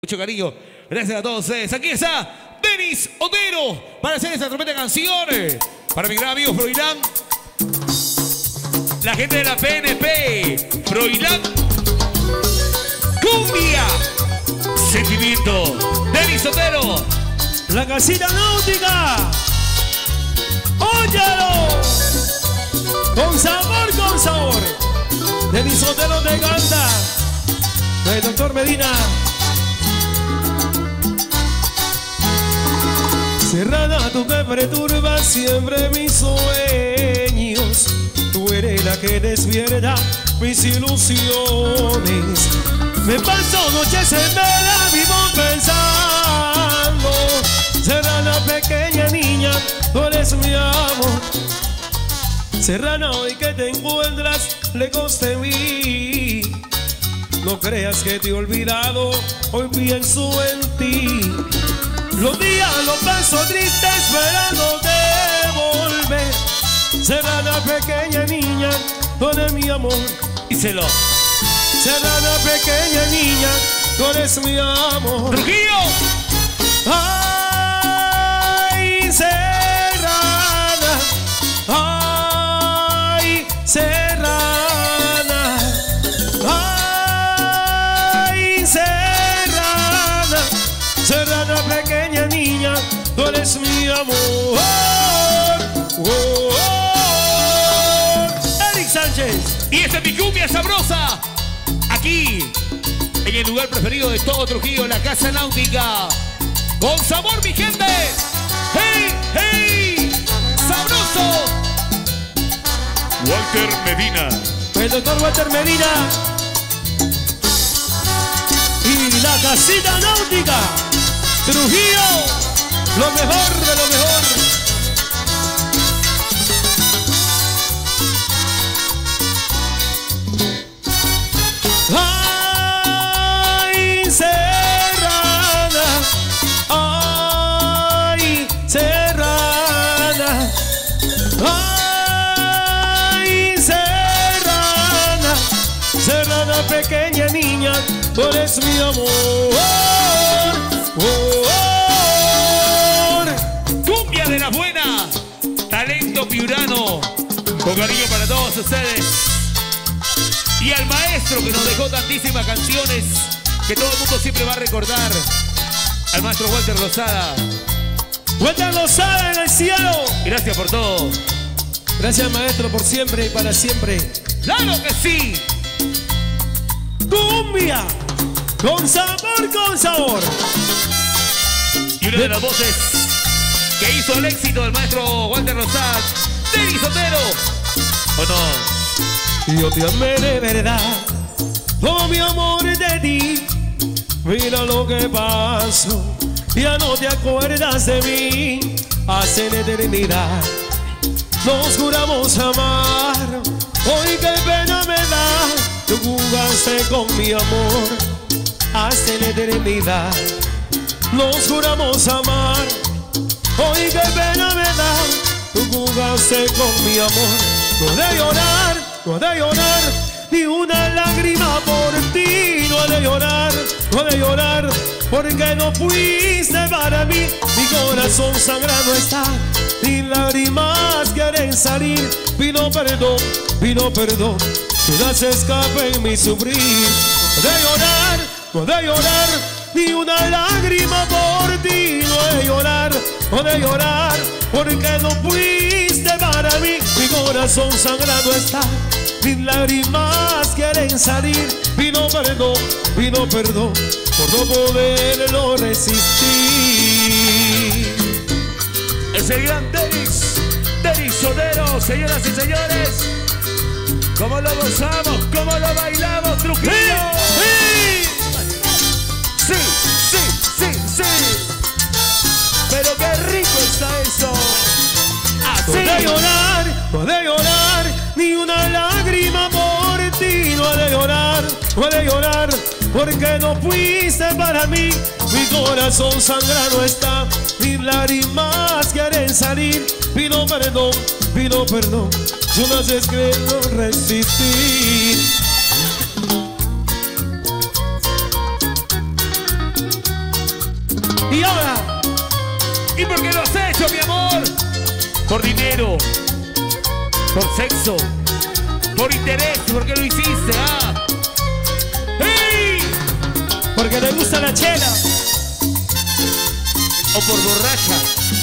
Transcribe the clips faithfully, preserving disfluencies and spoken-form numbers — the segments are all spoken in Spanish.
Mucho cariño. Gracias a todos ustedes. Aquí está Denis Otero para hacer esta tremenda canción. Para mi gran amigo Froilán. La gente de la P N P. Froilán. Cumbia. Sentimiento. Denis Otero. La casita náutica. Óyalo. Con sabor, con sabor. Denis Otero te canta. El doctor Medina. Serrana, tú me perturbas siempre mis sueños. Tú eres la que despierta mis ilusiones. Me paso noches en vela, vivo pensando. Serrana, pequeña niña, tú eres mi amor. Serrana, hoy que te encuentras lejos de mí, no creas que te he olvidado, hoy pienso en ti. Los días los paso triste esperando de volver. Serrana, pequeña niña, tú eres mi amor. Díselo. Serrana, pequeña niña, tú eres mi amor. ¡Trujillo! Ay, Serrana, ay, Serrana, ay, Serrana, Serrana, pequeña niña, tú eres mi amor. Oh, oh, oh. Eric Sánchez. Y esta es mi cumbia sabrosa. Aquí, en el lugar preferido de todo Trujillo, la Casa Náutica. Con sabor, mi gente. ¡Hey, hey! ¡Sabroso! Walter Medina. El doctor Walter Medina. Y la casita náutica. Trujillo. Lo mejor de lo mejor. Ay, Serrana, ay, Serrana, ay, Serrana, Serrana, pequeña niña, tú eres mi amor. Oh, oh, oh. Cumbia de la buena. Talento piurano. Con cariño para todos ustedes. Y al maestro que nos dejó tantísimas canciones que todo el mundo siempre va a recordar. Al maestro Walter Lozada. Walter Lozada en el cielo. Gracias por todo. Gracias, maestro, por siempre y para siempre. ¡Claro que sí! Cumbia. Con sabor, con sabor. Y una de las voces que hizo el éxito del maestro Walter Lozada, Denis Otero. ¿O no? Yo te amé de verdad, todo mi amor de ti. Mira lo que pasó, ya no te acuerdas de mí. Hace la eternidad nos juramos amar. Hoy qué pena me da, tú jugaste con mi amor. Hace la eternidad nos juramos amar. Hoy qué pena me da, tú jugaste con mi amor. No de llorar, no he de llorar, ni una lágrima por ti. No he de llorar, no he de llorar, porque no fuiste para mí. Mi corazón sangrando está, ni lágrimas quieren salir. Pido perdón, pido perdón, si las escape en mi sufrir. No he de llorar, no he de llorar, ni una lágrima por ti. No he de llorar, no he de llorar, porque no fuiste para mí. Mi corazón sangrando está, mis lágrimas quieren salir. Pido perdón, pido perdón, por no poderlo resistir. Es el gran Denis, Denis Otero, señoras y señores. ¿Cómo lo gozamos? ¿Cómo lo bailamos, Trujillo? ¡Sí! ¡Sí, sí, sí, sí! Pero qué rico está eso. No he de llorar, no he de llorar, ni una lágrima por ti. No he de llorar, no he de llorar, porque no fuiste para mí. Mi corazón sangrado está, mis lágrimas quieren salir. Pido perdón, pido perdón, yo no sé escrito resistir. Y ahora, ¿y por qué lo has hecho, mi amor? Por dinero, por sexo, por interés. ¿Por qué lo hiciste, ah? ¡Hey! porque le gusta la chela. O por borracha.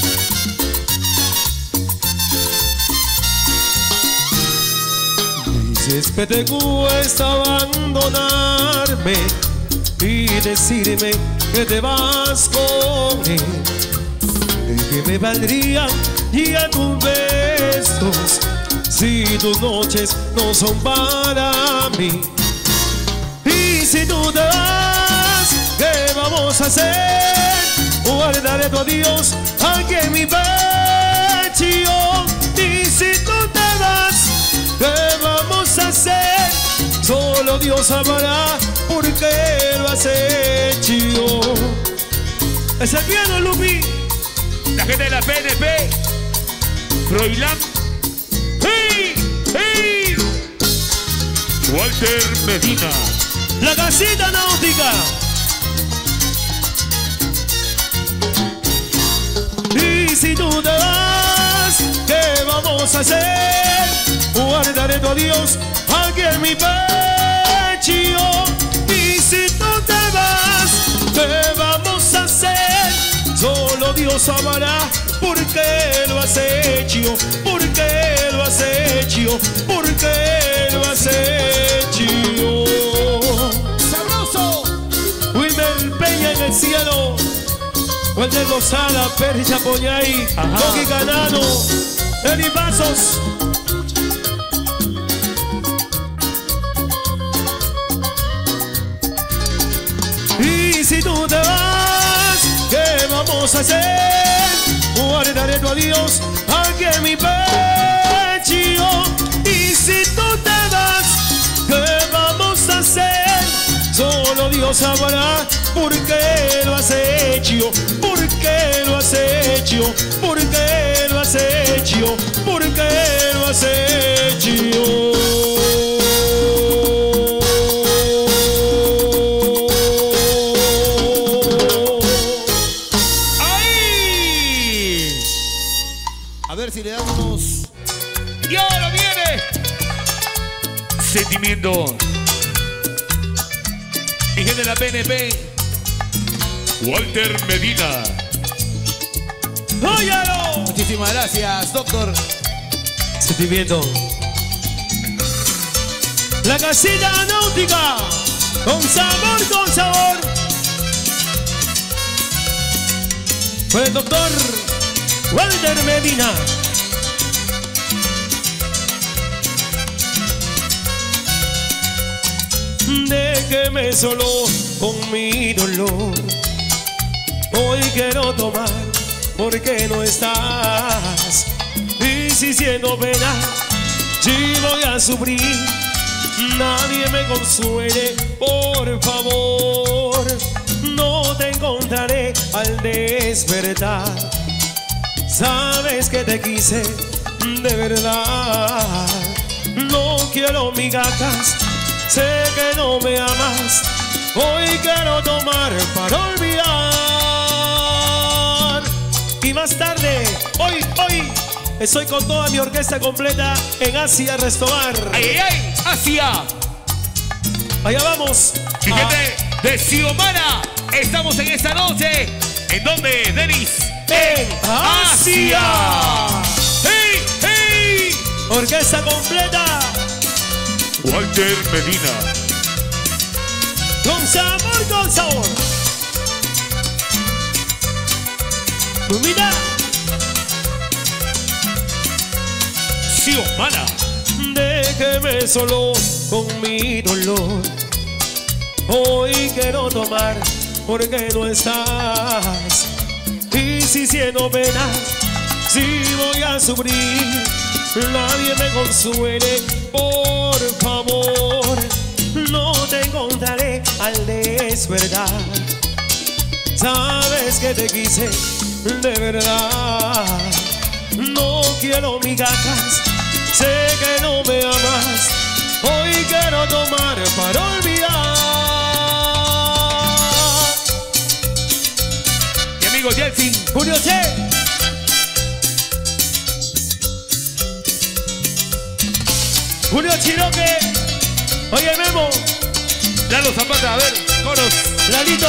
Dices que te cuesta abandonarme y decirme que te vas con él. ¿De qué me valdrían ya tus besos si tus noches no son para mí? Y si tú te vas, ¿qué vamos a hacer? Guardaré tu adiós aquí en mi pecho. Y si tú te vas, ¿qué vamos a hacer? Solo Dios sabrá por qué lo has hecho. Es el piano, Lupi. La gente de la P N P, Froilán, ¡hey! ¡Hey! Walter Medina, La casita náutica. Y si tú te vas, ¿qué vamos a hacer? Guardaré tu adiós aquí en mi pecho. Y si tú te vas, ¿qué vamos a hacer? Solo Dios sabrá por qué lo has hecho, por qué lo has hecho, por qué lo has hecho. ¡sabroso! Wilmer Peña en el cielo, Walter Lozada, Percha Poñay, Coqui Canano, Eli Pasos. Y si tú te vas, ¿qué vamos a hacer? Guardaré tu adiós aquí en mi pecho. Y si tú te vas, ¿qué vamos a hacer? Solo Dios sabrá por qué lo has hecho, por qué lo has hecho, por qué lo has hecho, por qué lo has hecho. A ver si le damos. Y ahora viene Sentimiento. Mi gente de la P N P, Walter Medina. ¡Óyalo! Muchísimas gracias, doctor. Sentimiento. La casita náutica, con sabor, con sabor. Fue el doctor Walter Medina. Déjeme solo con mi dolor. Hoy quiero tomar porque no estás. Y si siendo pena, sí voy a sufrir. Nadie me consuele, por favor. No te encontraré al despertar. Sabes que te quise de verdad. No quiero migajas, sé que no me amas. Hoy quiero tomar para olvidar. Y más tarde, hoy, hoy, estoy con toda mi orquesta completa en Asia Restobar. ¡Ay, ay, ay! ¡Asia! Allá vamos. Mi Ah, gente de Xiomara, estamos en esta noche. ¿En dónde, Denis? en Asia. ¡Hey, hey! Orquesta completa. Walter Medina. Con sabor, con sabor. Mira. Xiomara. Déjeme solo con mi dolor. Hoy quiero tomar porque no estás. Y si siendo pena, si voy a sufrir. Nadie me consuele, por favor. No te encontraré al despertar. Sabes que te quise de verdad. No quiero migajas, sé que no me amas. Hoy quiero tomar para olvidar. amigo Jelsin. Julio C. Julio Chiroque. Oye, Memo. Lalo Zapata, a ver, coros. Lalito.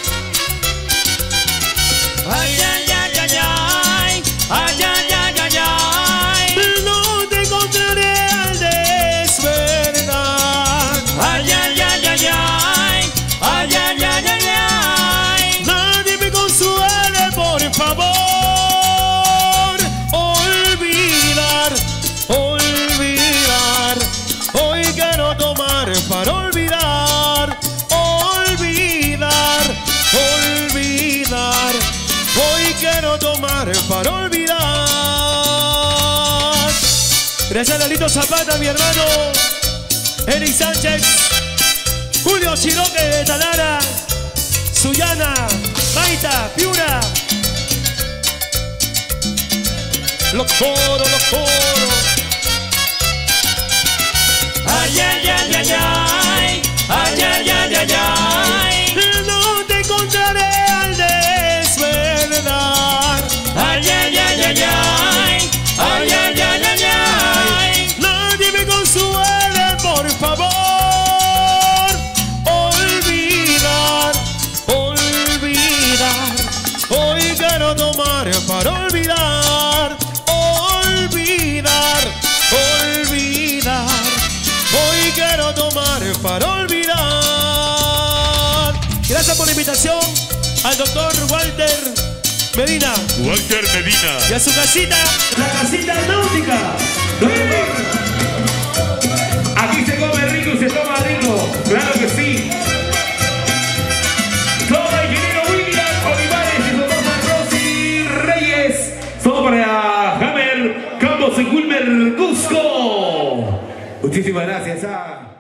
Ay, ay, ay, ay, ay. Ay, ay, ay, ay, ay. No te encontraré al despertar. Ay, ay, ay, ay, ay. Ay, ay, ay, ay, ay. Nadie me consuele, por favor. Olvidar, olvidar. Hoy quiero tomar para olvidar. Olvidar, olvidar. Hoy quiero tomar para olvidar. Gracias, Lalito Zapata, mi hermano. Eric Sánchez. Julio Chiroque de Talara. Suyana, Maita, Piura. Los coros, los coros. Ay, ay, ay, ay, ay. Ay, ay, ay, ay, ay. No te encontraré al despertar. Ay, ay, ay, ay, ay. Ay, ay, ay, ay, ay. Nadie me consuele, por favor. Olvidar, olvidar. Hoy quiero tomar para olvidar. Olvidar, olvidar. Hoy quiero tomar para olvidar. Gracias por la invitación al doctor Walter Medina Walter Medina. y a su casita, la casita náutica. Aquí se come rico y se toma rico. Claro que sí. Todo el ingeniero William Olivares y su esposa Rosy Reyes. Todo para Hammer Campos y Wilmer Cusco. Muchísimas gracias. Ah.